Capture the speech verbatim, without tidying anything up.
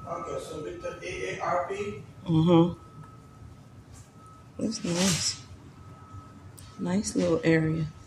Okay, so with the A A R P. Mm-hmm. It's nice. Nice little area.